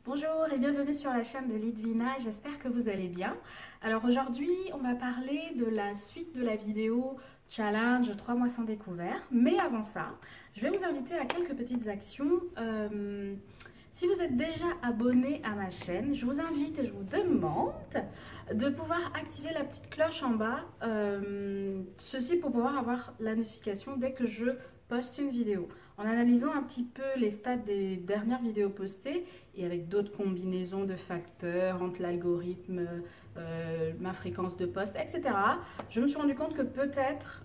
Bonjour et bienvenue sur la chaîne de Lidvina, j'espère que vous allez bien. Alors aujourd'hui, on va parler de la suite de la vidéo challenge 3 mois sans découvert. Mais avant ça, je vais vous inviter à quelques petites actions. Si vous êtes déjà abonné à ma chaîne, je vous invite et je vous demande de pouvoir activer la petite cloche en bas. Ceci pour pouvoir avoir la notification dès que je poste une vidéo. En analysant un petit peu les stats des dernières vidéos postées et avec d'autres combinaisons de facteurs entre l'algorithme, ma fréquence de poste, etc., je me suis rendu compte que peut-être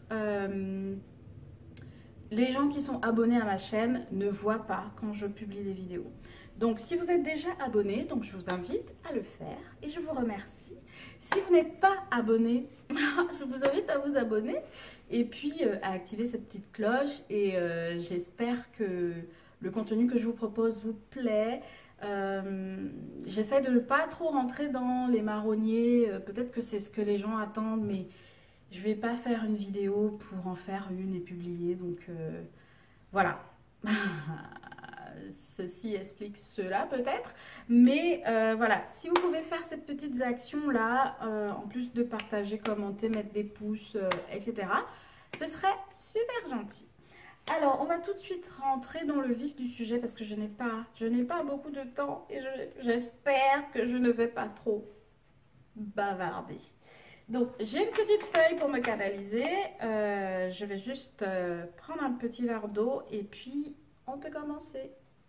les gens qui sont abonnés à ma chaîne ne voient pas quand je publie des vidéos. Donc, si vous êtes déjà abonné, donc je vous invite à le faire et je vous remercie. Si vous n'êtes pas abonné, je vous invite à vous abonner et puis à activer cette petite cloche. Et j'espère que le contenu que je vous propose vous plaît. J'essaie de ne pas trop rentrer dans les marronniers. Peut-être que c'est ce que les gens attendent, mais je ne vais pas faire une vidéo pour en faire une et publier. Donc voilà. Ceci explique cela peut-être, mais voilà, si vous pouvez faire cette petite action là, en plus de partager, commenter, mettre des pouces, etc., ce serait super gentil. Alors, on va tout de suite rentrer dans le vif du sujet parce que je n'ai pas beaucoup de temps et j'espère que je ne vais pas trop bavarder. Donc, j'ai une petite feuille pour me canaliser. Je vais juste prendre un petit verre d'eau et puis on peut commencer.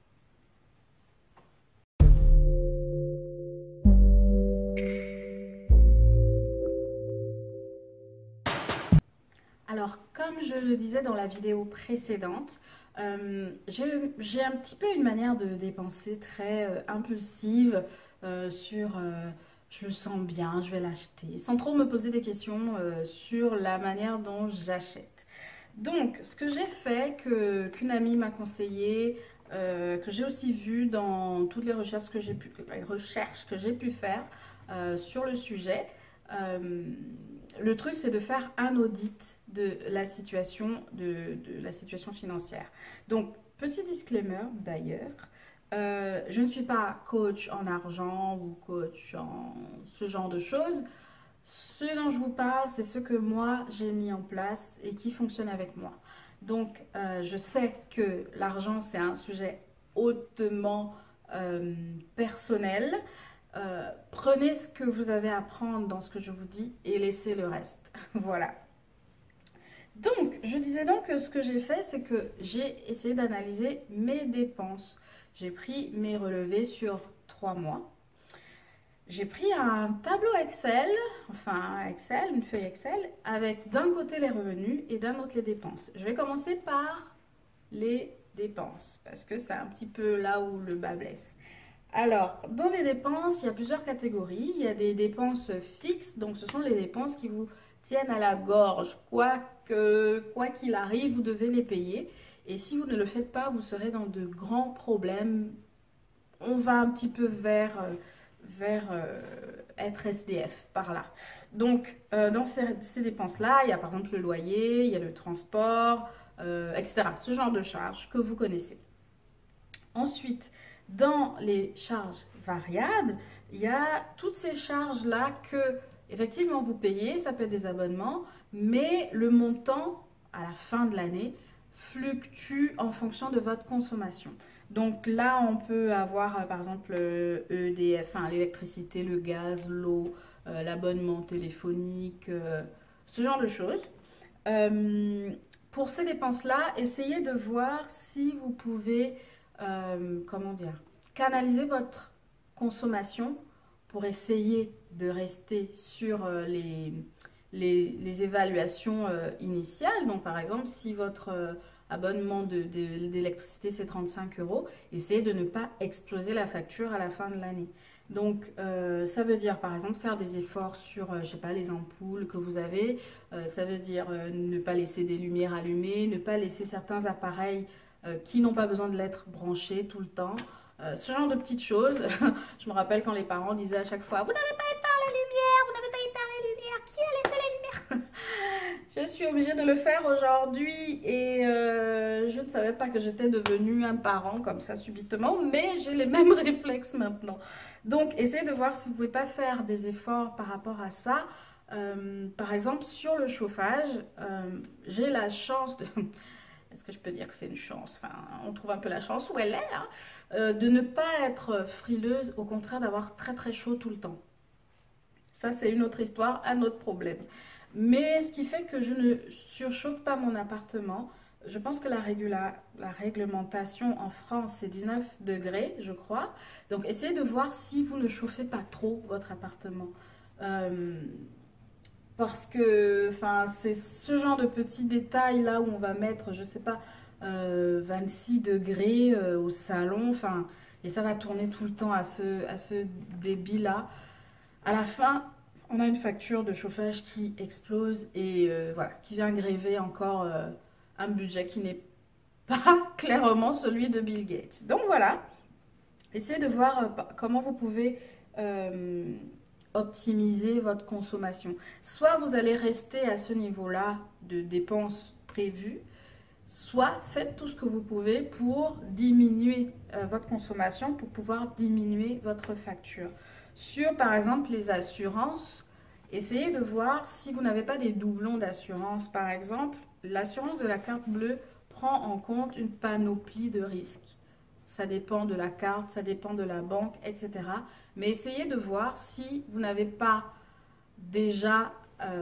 Alors, comme je le disais dans la vidéo précédente, j'ai un petit peu une manière de dépenser très impulsive sur je le sens bien, je vais l'acheter, sans trop me poser des questions sur la manière dont j'achète. Donc, ce que j'ai fait, qu'une amie m'a conseillé, que j'ai aussi vu dans toutes les recherches que j'ai pu faire sur le sujet, le truc, c'est de faire un audit de la situation, de la situation financière. Donc, petit disclaimer d'ailleurs, je ne suis pas coach en argent ou coach en ce genre de choses. Ce dont je vous parle, c'est ce que moi j'ai mis en place et qui fonctionne avec moi. Donc, je sais que l'argent, c'est un sujet hautement personnel. Prenez ce que vous avez à prendre dans ce que je vous dis et laissez le reste. Voilà. Donc, je disais donc que ce que j'ai fait, c'est que j'ai essayé d'analyser mes dépenses. J'ai pris mes relevés sur 3 mois. J'ai pris un tableau Excel, une feuille Excel, avec d'un côté les revenus et d'un autre les dépenses. Je vais commencer par les dépenses, parce que c'est un petit peu là où le bas blesse. Alors, dans les dépenses, il y a plusieurs catégories. Il y a des dépenses fixes, donc ce sont les dépenses qui vous tiennent à la gorge. Quoi qu'il arrive, vous devez les payer. Et si vous ne le faites pas, vous serez dans de grands problèmes. On va un petit peu vers être SDF par là. Donc, dans ces dépenses-là, il y a par exemple le loyer, il y a le transport, etc. Ce genre de charges que vous connaissez. Ensuite, dans les charges variables, il y a toutes ces charges-là que, effectivement, vous payez, ça peut être des abonnements, mais le montant, à la fin de l'année, fluctue en fonction de votre consommation. Donc là, on peut avoir, par exemple, EDF, l'électricité, le gaz, l'eau, l'abonnement téléphonique, ce genre de choses. Pour ces dépenses-là, essayez de voir si vous pouvez canaliser votre consommation pour essayer de rester sur les évaluations initiales. Donc, par exemple, si votre abonnement d'électricité c'est 35 €, essayez de ne pas exploser la facture à la fin de l'année. Donc, ça veut dire, par exemple, faire des efforts sur, je sais pas, les ampoules que vous avez. Ça veut dire ne pas laisser des lumières allumées, ne pas laisser certains appareils qui n'ont pas besoin de l'être branchés tout le temps. Ce genre de petites choses. Je me rappelle quand les parents disaient à chaque fois « Vous n'avez pas éteint la lumière, vous n'avez pas éteint la lumière, qui a laissé la lumière ?» Je suis obligée de le faire aujourd'hui et je ne savais pas que j'étais devenue un parent comme ça subitement, mais j'ai les mêmes réflexes maintenant. Donc, essayez de voir si vous ne pouvez pas faire des efforts par rapport à ça. Par exemple, sur le chauffage, j'ai la chance de... Est-ce que je peux dire que c'est une chance? Enfin, on trouve un peu la chance où elle est, hein, de ne pas être frileuse, au contraire d'avoir très très chaud tout le temps. Ça, c'est une autre histoire, un autre problème. Mais ce qui fait que je ne surchauffe pas mon appartement, je pense que la réglementation en France, c'est 19 degrés, je crois. Donc, essayez de voir si vous ne chauffez pas trop votre appartement. Euh, Parce que, enfin, c'est ce genre de petits détails là où on va mettre, je sais pas, 26 degrés au salon, enfin, et ça va tourner tout le temps à ce débit là. À la fin, on a une facture de chauffage qui explose et voilà, qui vient gréver encore un budget qui n'est pas clairement celui de Bill Gates. Donc voilà, essayez de voir comment vous pouvez euh, optimiser votre consommation. Soit vous allez rester à ce niveau-là de dépenses prévues, soit faites tout ce que vous pouvez pour diminuer votre consommation, pour pouvoir diminuer votre facture. Sur, par exemple, les assurances, essayez de voir si vous n'avez pas des doublons d'assurance. Par exemple, l'assurance de la carte bleue prend en compte une panoplie de risques. Ça dépend de la carte, ça dépend de la banque, etc. Mais essayez de voir si vous n'avez pas déjà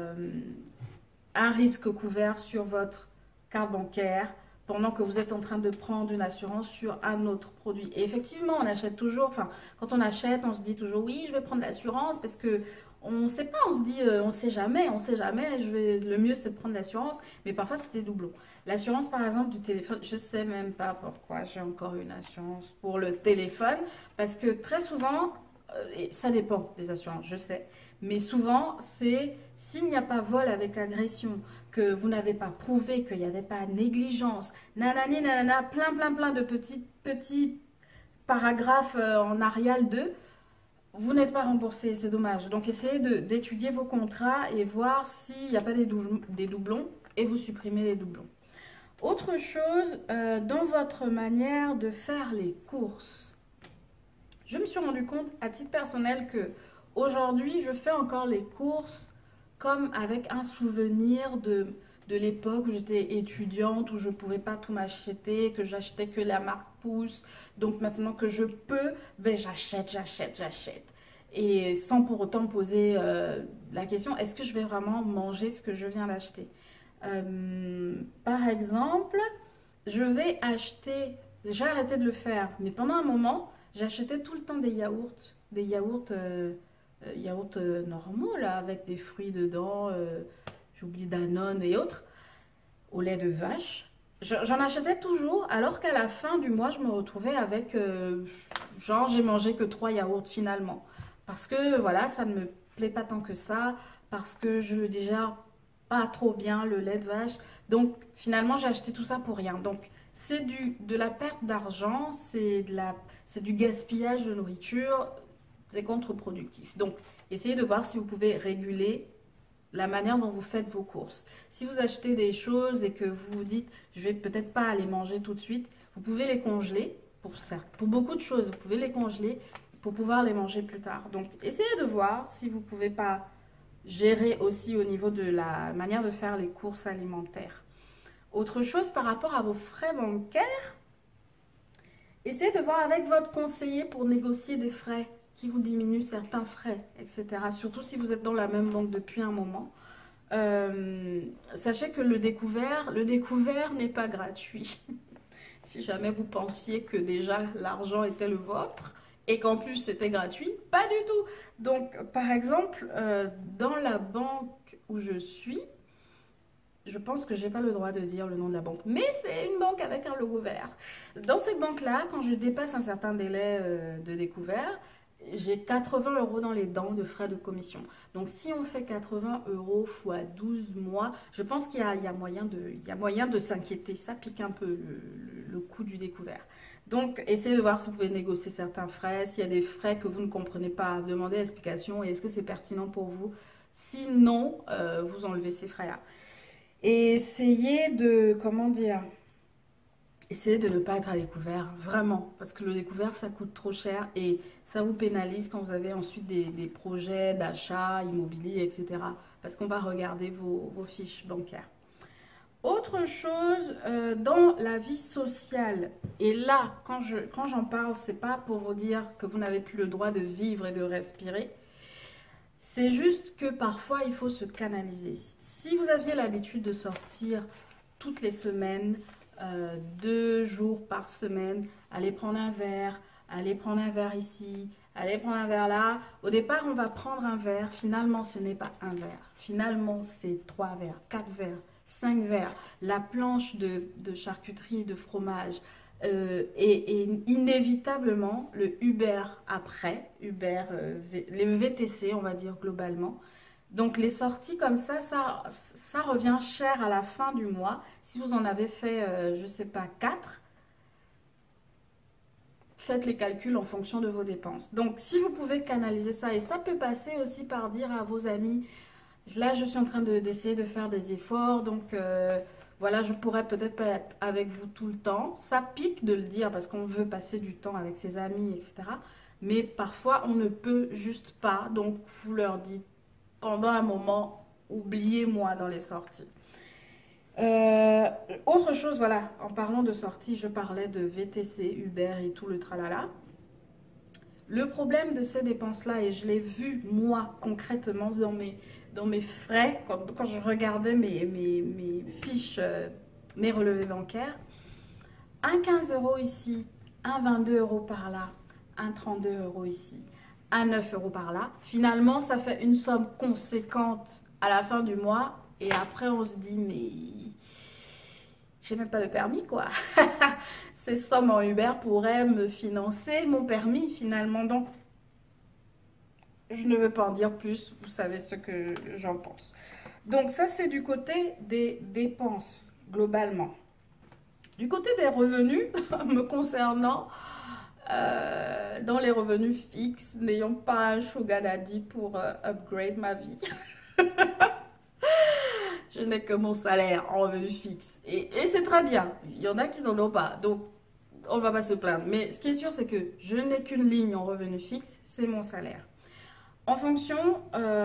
un risque couvert sur votre carte bancaire pendant que vous êtes en train de prendre une assurance sur un autre produit. Et effectivement, on achète toujours, enfin, quand on achète, on se dit toujours oui, je vais prendre l'assurance parce que on ne sait pas, on se dit on sait jamais, le mieux c'est de prendre l'assurance, mais parfois c'est des doublons. L'assurance par exemple du téléphone, je ne sais même pas pourquoi j'ai encore une assurance pour le téléphone, parce que très souvent, et ça dépend des assurances, je sais, mais souvent c'est s'il n'y a pas vol avec agression, que vous n'avez pas prouvé qu'il n'y avait pas négligence, nanani, nanana, plein de petits paragraphes en Arial 2, vous n'êtes pas remboursé, c'est dommage. Donc essayez d'étudier vos contrats et voir s'il n'y a pas des doublons et vous supprimez les doublons. Autre chose, dans votre manière de faire les courses, je me suis rendu compte à titre personnel que aujourd'hui je fais encore les courses comme avec un souvenir de l'époque où j'étais étudiante, où je ne pouvais pas tout m'acheter, que j'achetais que la marque Pouce. Donc maintenant que je peux, ben j'achète. Et sans pour autant me poser la question, est-ce que je vais vraiment manger ce que je viens d'acheter? Par exemple, je vais acheter, j'ai arrêté de le faire, mais pendant un moment, j'achetais tout le temps des yaourts normaux, là, avec des fruits dedans, j'oublie Danone et autres, au lait de vache. J'en achetais toujours, alors qu'à la fin du mois, je me retrouvais avec, genre, j'ai mangé que 3 yaourts finalement. Parce que, voilà, ça ne me plaît pas tant que ça, parce que je digère pas trop bien le lait de vache. Donc, finalement, j'ai acheté tout ça pour rien. Donc, c'est de la perte d'argent, c'est du gaspillage de nourriture, c'est contre-productif. Donc, essayez de voir si vous pouvez réguler la manière dont vous faites vos courses. Si vous achetez des choses et que vous vous dites, je vais peut-être pas aller manger tout de suite, vous pouvez les congeler pour ça. Pour beaucoup de choses, vous pouvez les congeler pour pouvoir les manger plus tard. Donc, essayez de voir si vous pouvez pas gérer aussi au niveau de la manière de faire les courses alimentaires. Autre chose par rapport à vos frais bancaires, essayez de voir avec votre conseiller pour négocier des frais qui vous diminuent certains frais, etc. Surtout si vous êtes dans la même banque depuis un moment. Sachez que le découvert n'est pas gratuit. Si jamais vous pensiez que déjà l'argent était le vôtre et qu'en plus c'était gratuit, pas du tout. Donc par exemple, dans la banque où je suis, je pense que j'ai pas le droit de dire le nom de la banque, mais c'est une banque avec un logo vert. Dans cette banque-là, quand je dépasse un certain délai de découvert, j'ai 80 euros dans les dents de frais de commission. Donc si on fait 80 euros fois 12 mois, je pense qu'il y a moyen de s'inquiéter. Ça pique un peu le coût du découvert. Donc essayez de voir si vous pouvez négocier certains frais. S'il y a des frais que vous ne comprenez pas, demandez explication et est-ce que c'est pertinent pour vous. Sinon, vous enlevez ces frais-là. Et essayez de, comment dire, essayez de ne pas être à découvert, vraiment, parce que le découvert, ça coûte trop cher et ça vous pénalise quand vous avez ensuite des projets d'achat immobilier, etc. Parce qu'on va regarder vos fiches bancaires. Autre chose, dans la vie sociale, et là, quand j'en parle, c'est pas pour vous dire que vous n'avez plus le droit de vivre et de respirer, c'est juste que parfois il faut se canaliser. Si vous aviez l'habitude de sortir toutes les semaines, 2 jours par semaine, aller prendre un verre ici, aller prendre un verre là. Au départ, on va prendre un verre. Finalement, ce n'est pas un verre. Finalement, c'est 3 verres, 4 verres, 5 verres. La planche de charcuterie, de fromage. Et inévitablement, le Uber après, les VTC, on va dire globalement. Donc les sorties comme ça revient cher à la fin du mois. Si vous en avez fait, je ne sais pas, 4, faites les calculs en fonction de vos dépenses. Donc si vous pouvez canaliser ça, et ça peut passer aussi par dire à vos amis, là je suis en train d'essayer de faire des efforts, donc voilà, je pourrais peut-être pas être avec vous tout le temps. Ça pique de le dire parce qu'on veut passer du temps avec ses amis, etc. Mais parfois on ne peut juste pas, donc vous leur dites pendant un moment, oubliez-moi dans les sorties. Euh, Autre chose, voilà, en parlant de sorties, je parlais de VTC, Uber et tout le tralala. Le problème de ces dépenses-là, et je l'ai vu moi concrètement dans mes frais, quand je regardais mes fiches, mes relevés bancaires, un 15 euros ici, un 22 euros par là, un 32 euros ici, un 9 euros par là. Finalement, ça fait une somme conséquente à la fin du mois. Et après, on se dit, mais j'ai même pas le permis, quoi. Ces sommes en Uber pourraient me financer mon permis, finalement. Donc, je ne veux pas en dire plus. Vous savez ce que j'en pense. Donc, ça, c'est du côté des dépenses, globalement. Du côté des revenus, me concernant, dans les revenus fixes, n'ayant pas un sugar daddy pour upgrade ma vie. Je n'ai que mon salaire en revenu fixe. Et c'est très bien. Il y en a qui n'en ont pas. Donc, on ne va pas se plaindre. Mais ce qui est sûr, c'est que je n'ai qu'une ligne en revenu fixe, c'est mon salaire. En fonction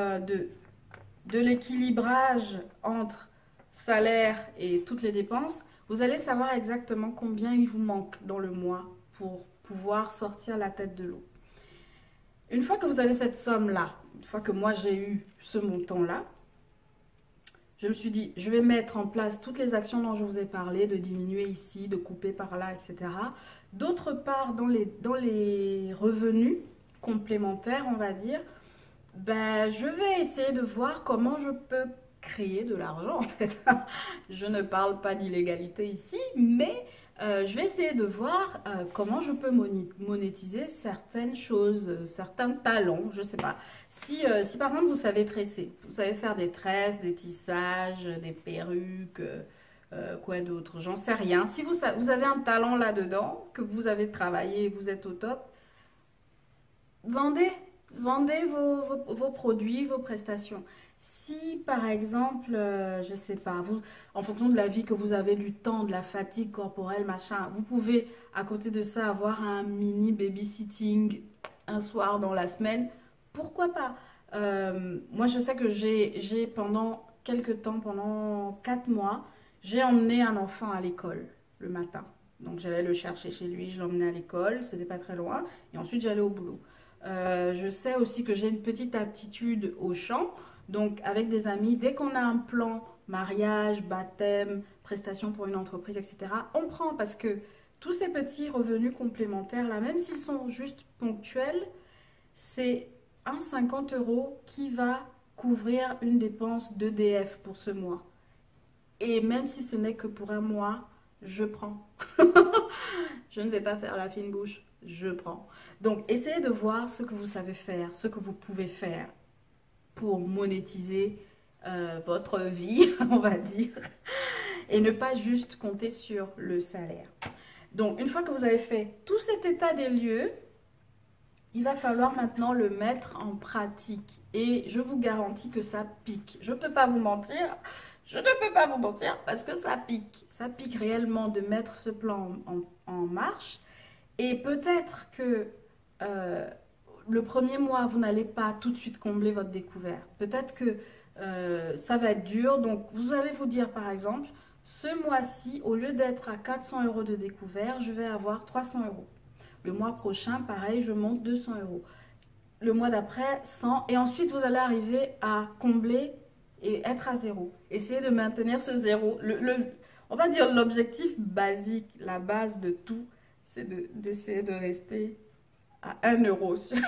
de l'équilibrage entre salaire et toutes les dépenses, vous allez savoir exactement combien il vous manque dans le mois pour pouvoir sortir la tête de l'eau. Une fois que vous avez cette somme-là, une fois que moi j'ai eu ce montant-là, je me suis dit, je vais mettre en place toutes les actions dont je vous ai parlé, de diminuer ici, de couper par là, etc. D'autre part, dans les revenus complémentaires, on va dire, ben, je vais essayer de voir comment je peux créer de l'argent, en fait. Je ne parle pas d'illégalité ici, mais je vais essayer de voir comment je peux monétiser certaines choses, certains talents, je ne sais pas. Si par exemple vous savez tresser, vous savez faire des tresses, des tissages, des perruques, quoi d'autre, j'en sais rien. Si vous avez un talent là-dedans, que vous avez travaillé et vous êtes au top, vendez, vendez vos produits, vos prestations. Si par exemple, je ne sais pas, en fonction de la vie que vous avez, du temps, de la fatigue corporelle, machin, vous pouvez à côté de ça avoir un mini babysitting un soir dans la semaine, pourquoi pas? Moi je sais que j'ai pendant quelques temps, pendant 4 mois, j'ai emmené un enfant à l'école le matin. Donc j'allais le chercher chez lui, je l'emmenais à l'école, c'était pas très loin, et ensuite j'allais au boulot. Je sais aussi que j'ai une petite aptitude au chant. Donc, avec des amis, dès qu'on a un plan, mariage, baptême, prestation pour une entreprise, etc., on prend parce que tous ces petits revenus complémentaires, là, même s'ils sont juste ponctuels, c'est un 50 euros qui va couvrir une dépense d'EDF pour ce mois. Et même si ce n'est que pour un mois, je prends. Je ne vais pas faire la fine bouche, je prends. Donc, essayez de voir ce que vous savez faire, ce que vous pouvez faire pour monétiser votre vie, on va dire, et ne pas juste compter sur le salaire. Donc, une fois que vous avez fait tout cet état des lieux, il va falloir maintenant le mettre en pratique. Et je vous garantis que ça pique. Je ne peux pas vous mentir, Je ne peux pas vous mentir parce que ça pique. Ça pique réellement de mettre ce plan en marche. Et peut-être que euh, le premier mois, vous n'allez pas tout de suite combler votre découvert. Peut-être que ça va être dur. Donc, vous allez vous dire, par exemple, ce mois-ci, au lieu d'être à 400 euros de découvert, je vais avoir 300 euros. Le mois prochain, pareil, je monte 200 euros. Le mois d'après, 100. Et ensuite, vous allez arriver à combler et être à zéro. Essayez de maintenir ce zéro. On va dire l'objectif basique, la base de tout, c'est d'essayer de rester à 1 euro sur,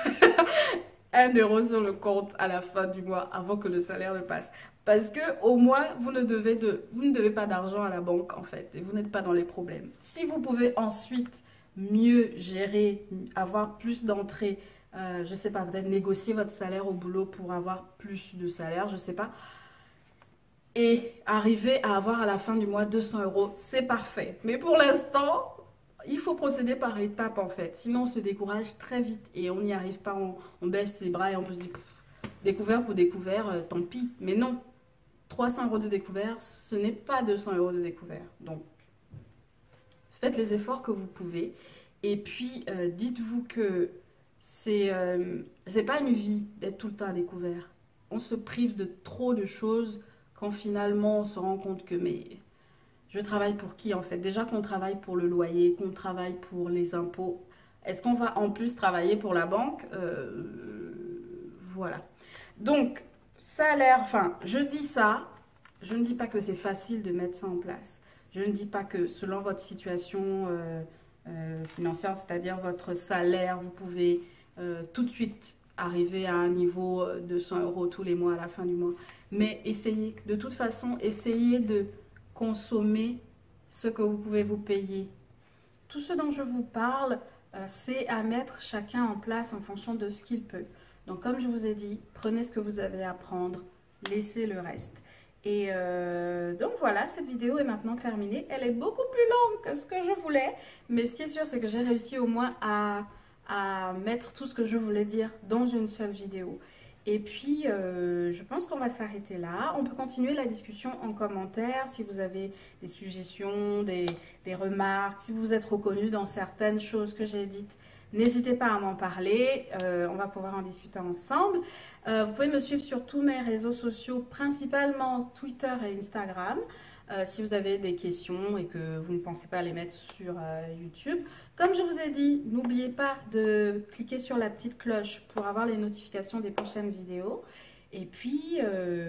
1 euro sur le compte à la fin du mois avant que le salaire ne passe. Parce que au moins, vous ne devez pas d'argent à la banque en fait et vous n'êtes pas dans les problèmes. Si vous pouvez ensuite mieux gérer, avoir plus d'entrées, je sais pas, peut-être négocier votre salaire au boulot pour avoir plus de salaire, je sais pas, et arriver à avoir à la fin du mois 200 euros, c'est parfait. Mais pour l'instant, il faut procéder par étapes en fait. Sinon, on se décourage très vite et on n'y arrive pas. On baisse ses bras et on peut se dire, découvert pour découvert, tant pis. Mais non, 300 euros de découvert, ce n'est pas 200 euros de découvert. Donc, faites les efforts que vous pouvez. Et puis, dites-vous que c'est pas une vie d'être tout le temps à découvert. On se prive de trop de choses quand finalement on se rend compte que mais je travaille pour qui en fait? Déjà qu'on travaille pour le loyer, qu'on travaille pour les impôts. Est-ce qu'on va en plus travailler pour la banque? Voilà. Donc, salaire, enfin, je dis ça, je ne dis pas que c'est facile de mettre ça en place. Je ne dis pas que selon votre situation financière, c'est-à-dire votre salaire, vous pouvez tout de suite arriver à un niveau de 100 euros tous les mois à la fin du mois. Mais essayez, de toute façon, essayez de consommer ce que vous pouvez vous payer. Tout ce dont je vous parle, c'est à mettre chacun en place en fonction de ce qu'il peut. Donc, comme je vous ai dit, prenez ce que vous avez à prendre, laissez le reste. Et donc voilà, cette vidéo est maintenant terminée. Elle est beaucoup plus longue que ce que je voulais, mais ce qui est sûr, c'est que j'ai réussi au moins à mettre tout ce que je voulais dire dans une seule vidéo. Et puis, je pense qu'on va s'arrêter là. On peut continuer la discussion en commentaire si vous avez des suggestions, des remarques, si vous êtes reconnu dans certaines choses que j'ai dites. N'hésitez pas à m'en parler, on va pouvoir en discuter ensemble. Vous pouvez me suivre sur tous mes réseaux sociaux, principalement Twitter et Instagram. Si vous avez des questions et que vous ne pensez pas les mettre sur YouTube. Comme je vous ai dit, n'oubliez pas de cliquer sur la petite cloche pour avoir les notifications des prochaines vidéos. Et puis,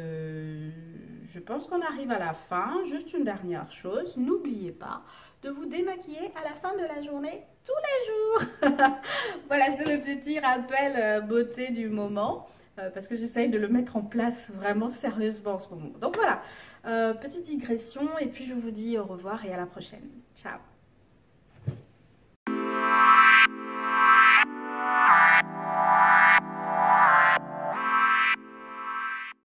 je pense qu'on arrive à la fin. Juste une dernière chose, n'oubliez pas de vous démaquiller à la fin de la journée tous les jours. Voilà, c'est le petit rappel beauté du moment. Parce que j'essaye de le mettre en place vraiment sérieusement en ce moment. Donc voilà, petite digression et puis je vous dis au revoir et à la prochaine. Ciao.